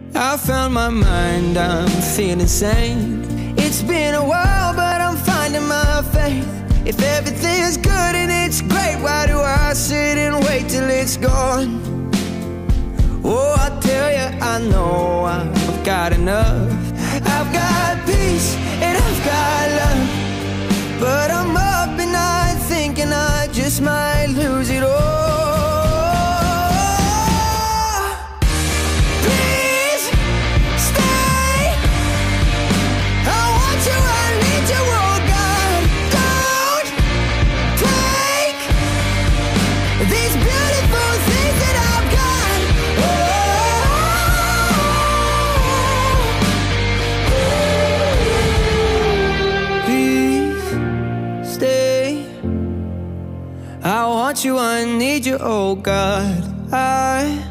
I found my mind, I'm feeling sane. It's been a while, but I'm finding my faith. If everything's good and it's great, why do I sit and wait till it's gone? Oh, I tell you, I know I've got enough. I've got peace and I've got love, but I'm up at night thinking I just might lose it all. Please stay. I want you, I need you, oh God. Don't take these beautiful things that I've got. Please stay. I want you, I need you, oh God. I